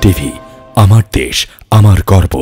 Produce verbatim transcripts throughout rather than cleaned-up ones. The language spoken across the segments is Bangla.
টিভি, আমার দেশ আমার গর্ব।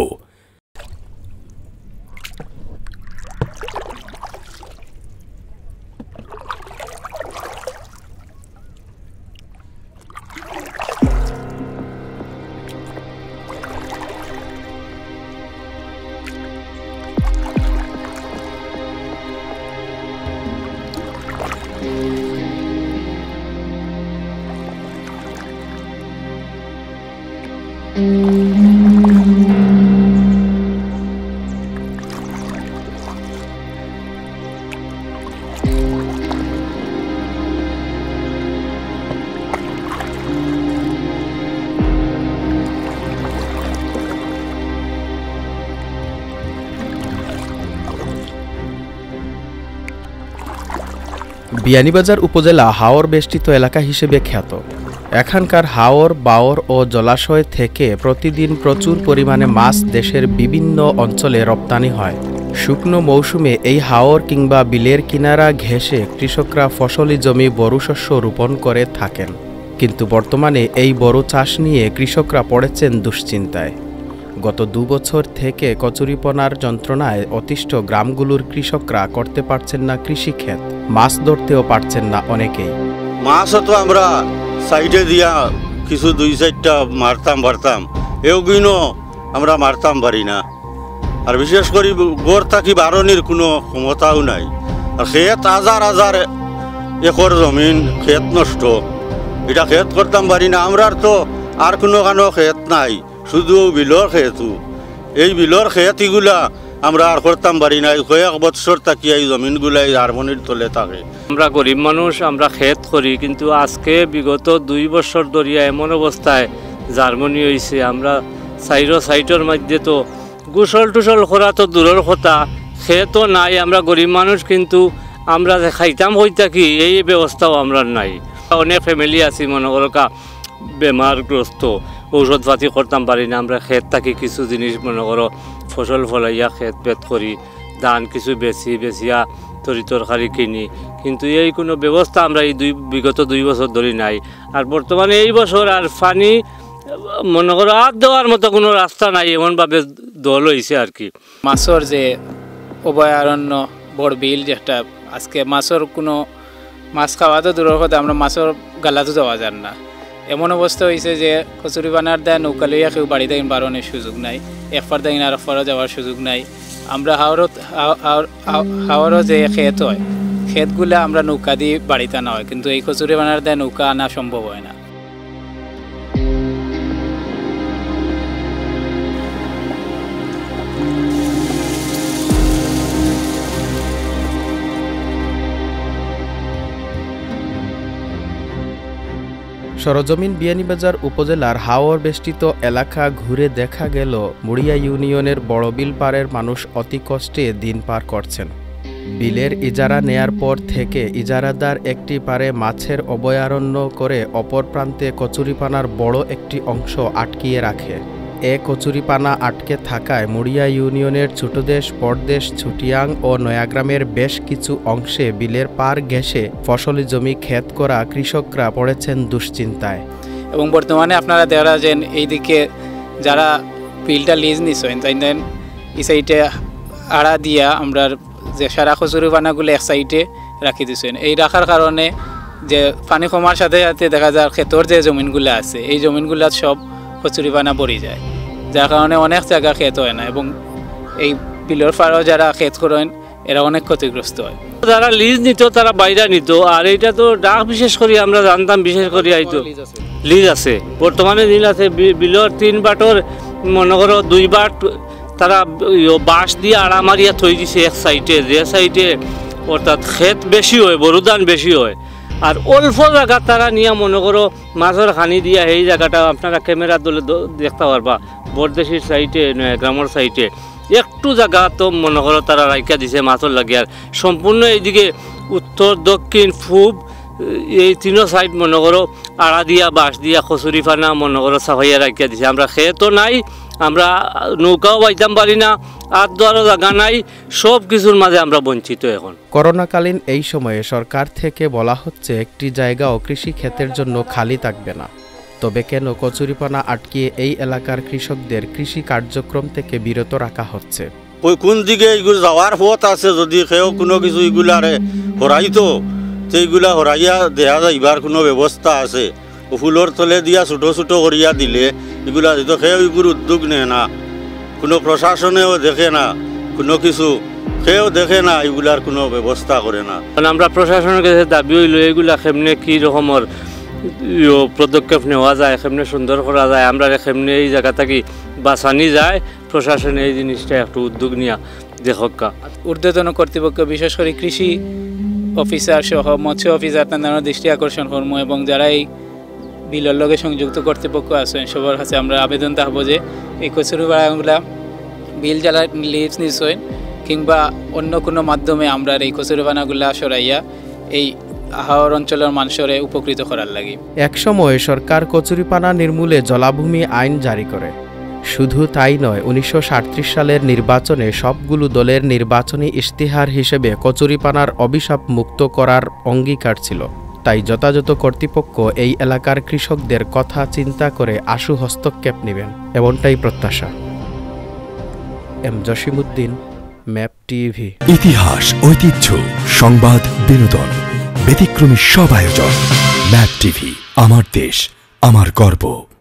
বিয়ানীবাজার উপজেলা হাওর বেষ্টিত এলাকা হিসেবে খ্যাত। এখানকার হাওর, বাওর ও জলাশয় থেকে প্রতিদিন প্রচুর পরিমাণে মাছ দেশের বিভিন্ন অঞ্চলে রপ্তানি হয়। শুকনো মৌসুমে এই হাওর কিংবা বিলের কিনারা ঘেঁষে কৃষকরা ফসলি জমি বোরো শস্য রোপণ করে থাকেন, কিন্তু বর্তমানে এই বোরো চাষ নিয়ে কৃষকরা পড়েছেন দুশ্চিন্তায়। গত দুবছর থেকে কচুরিপনার যন্ত্রণায় অতিষ্ঠ গ্রামগুলোর কৃষকরা করতে পারছেন না কৃষিক্ষেত, মাছ ধরতেও পারছেন না অনেকেই। মাছও তো আমরা সাইডে দিয়া কিছু দুই চারটা মারতাম পারতাম, এগুলো আমরা মারতাম পারি না। আর বিশেষ করে গড় থাকি বারণির কোনো ক্ষমতাও নাই। আর ক্ষেত হাজার হাজার একর জমিন ক্ষেত নষ্ট, এটা ক্ষেত করতাম পারি না। আমরার তো আর কোনো কানো ক্ষেত নাই, শুধু বিলর ক্ষেতু। এই বিলর ক্ষেত এগুলা আমরা আর করতাম পারি না। কয়েক বছর থাকি এই জমিনগুলাই হারমোনির তলে থাকে। আমরা গরিব মানুষ, আমরা ক্ষেত করি, কিন্তু আজকে বিগত দুই বছর ধরিয়া এমন অবস্থায় জার্মনি হয়েছে, আমরা সাইরো সাইটের মধ্যে তো গোসল টুসল করা তো দূরের কথা, ক্ষেতও নাই। আমরা গরিব মানুষ, কিন্তু আমরা যে খাইতাম হই থাকি এই ব্যবস্থাও আমরা নাই। অনেক ফ্যামিলি আছি মনে করো কা বেমারগ্রস্ত, ঔষধ পাতি করতাম পারি না। আমরা ক্ষেত থাকি কিছু জিনিস মনে করো ফসল ফলাইয়া ক্ষেত পেট করি, ধান কিছু বেশি বেচিয়া তরি তরকারি কিনি, কিন্তু এই কোনো ব্যবস্থা আমরা এই দুই বিগত দুই বছর ধরে নাই। আর বর্তমানে এই বছর আর পানি মনে করো আর দেওয়ার মতো কোনো রাস্তা নাই, এমনভাবে দল হয়েছে আর কি। মাছের যে অভয়ারণ্য বড় বিল যেটা, আজকে মাছের কোনো মাছ খাওয়া তো দূরের কথা, আমরা মাছের গালাতো যাওয়া যান না। এমন অবস্থা হয়েছে যে কচুরিপানার দেয় নৌকা লইয়া কেউ বাড়ি দেয় বারণের সুযোগ নাই, একবার দেয় আর একবারও যাওয়ার সুযোগ নাই। আমরা হাওড়ত হাওড়ও যে ক্ষেত হয়, ক্ষেতগুলো আমরা নৌকা দিয়ে বাড়িতে আনা হয়, কিন্তু এই কচুরিপানার দেয় নৌকা আনা সম্ভব হয় না। সরজমিন বিয়ানীবাজার উপজেলার হাওর বেষ্টিত এলাকা ঘুরে দেখা গেল মুড়িয়া ইউনিয়নের বড়বিল পাড়ের মানুষ অতি কষ্টে দিন পার করছেন। বিলের ইজারা নেয়ার পর থেকে ইজারাদার একটি পারে মাছের অভয়ারণ্য করে অপর প্রান্তে কচুরিপানার বড় একটি অংশ আটকিয়ে রাখে। এ কচুরিপানা আটকে থাকায় মুড়িয়া ইউনিয়নের ছোটদেশ, পরদেশ, ছুটিয়াং ও নয়াগ্রামের বেশ কিছু অংশে বিলের পার ঘেঁষে ফসলি জমি ক্ষেত করা কৃষকরা পড়েছেন দুশ্চিন্তায়। এবং বর্তমানে আপনারা দেখা যান এইদিকে যারা বিলটা লিজ নিছেন তাই দেন এই সাইডে আড়া দিয়া আমরা যে সারা কচুরিপানাগুলো এক সাইডে রাখি দিচ্ছেন। এই রাখার কারণে যে পানি কমার সাথে সাথে দেখা যায় ক্ষেতর যে জমিনগুলো আছে এই জমিনগুলো সব কচুরিপানা পড়ে যায়, যার কারণে অনেক জায়গা ক্ষেত হয় না। এবং এই বিলের পাড়েও যারা ক্ষেত করেন এরা অনেক ক্ষতিগ্রস্ত হয়। যারা লিজ নিত তারা বাইরে নিত, আর এইটা তো ডাক বিশেষ করে আমরা জানতাম, বিশেষ করে আইতো লিজ আছে, বর্তমানে নীল আছে। বিলের তিন বাটর মনে করো দুই বাট তারা বাঁশ দিয়ে আড়া মারিয়া থই দিছে এক সাইডে, যে সাইডে অর্থাৎ ক্ষেত বেশি হয়, বরুদান বেশি হয়। আর অল্প জায়গা তারা নিয়ে মনে করো মাছের খানি দিয়া এই জায়গাটা আপনারা ক্যামেরা দলে দেখতে পারবা, বরদেশির সাইডে গ্রামের সাইডে একটু জায়গা তো মনে করো তারা রাইকা দিছে মাছের লাগে। আর সম্পূর্ণ এইদিকে উত্তর, দক্ষিণ, পূব এই তিনো সাইড মনে করো আড়া দিয়া বাঁশ দিয়া কচুরিপানা মনে করো সাফাইয়া রাইকা দিছে। আমরা খেতো নাই, আমরা নৌকাও বাইতাম পারি না, আর দ্বারও জায়গা নাই, সব কিছুর মাঝে আমরা বঞ্চিত। এখন করোনাকালীন এই সময়ে সরকার থেকে বলা হচ্ছে একটি জায়গাও কৃষি ক্ষেতের জন্য খালি থাকবে না। তবে কেন কচুরিপানা আটকিয়ে এই এলাকার কৃষকদের কৃষি কার্যক্রম থেকে বিরত রাখা হচ্ছে? ওই কোন দিকে এইগুলো যাওয়ার পথ আছে, যদি কেউ কোনো কিছু এগুলারে হরাইতো সেইগুলা হরাইয়া দেয়া যাইবার কোনো ব্যবস্থা আছে, ফুলের তলে দিয়া ছোটো ছোটো করিয়া দিলে এগুলা যেহেতু কেউ এগুলো উদ্যোগ নেয় না, কোনো প্রশাসনেও দেখে না, কোনো কিছু কেউ দেখে না, এগুলার কোনো ব্যবস্থা করে না। কারণ আমরা প্রশাসনের কাছে দাবি হইল এগুলা কেমনে কী রকমের পদক্ষেপ নেওয়া যায়, কেমনে সুন্দর করা যায়, আমরা কেমনে এই জায়গা থেকে বাঁচানি যায়, প্রশাসনে এই জিনিসটা একটু উদ্যোগ নিয়া দেখকা। ঊর্ধ্বতন কর্তৃপক্ষ বিশেষ করে কৃষি অফিসার সহ মৎস্য অফিসার তাদের দৃষ্টি আকর্ষণ কর্ম এবং যারা এই বিলের লগে সংযুক্ত কর্তৃপক্ষ আছেন সবার কাছে আমরা আবেদন থাকবো যে এই কচুরিপানাগুলা বিল জ্বালা লিজ নিশ্চয় কিংবা অন্য কোনো মাধ্যমে আমরা এই কচুরিপানাগুলা সরাইয়া এই হাওর অঞ্চলের মানুষের উপকৃত করার লাগে। একসময় সরকার কচুরিপানা নির্মূলে জলাভূমি আইন জারি করে। শুধু তাই নয়, উনিশশো সাঁত্রিশ সালের নির্বাচনে সবগুলো দলের নির্বাচনী ইশতেহার হিসেবে কচুরিপানার অভিশাপ মুক্ত করার অঙ্গীকার ছিল। তাই যথাযথ কর্তৃপক্ষ এই এলাকার কৃষকদের কথা চিন্তা করে আশু হস্তক্ষেপ নেবেন, এমনটাই প্রত্যাশা। M Jasimuddin, map TV. ইতিহাস, ঐতিহ্য, সংবাদ, বিনোদন, ব্যতিক্রমী সব আয়োজন। ম্যাপ টিভি, আমার দেশ, আমার গর্ব।